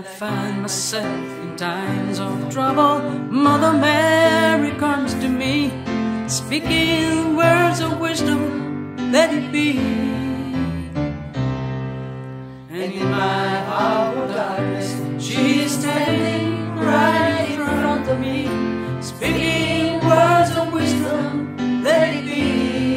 find myself in times of trouble, Mother Mary comes to me, speaking words of wisdom, let it be. And in my hour of darkness, she is standing right in front of me, speaking words of wisdom, let it be.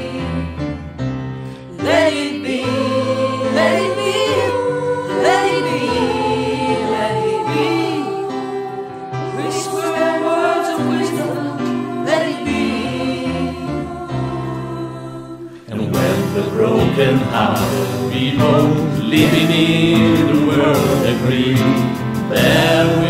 Let it be, let it be, let it be, let it be. Whisper words of wisdom, let it be. And when the broken hearted people living in the world agree, there will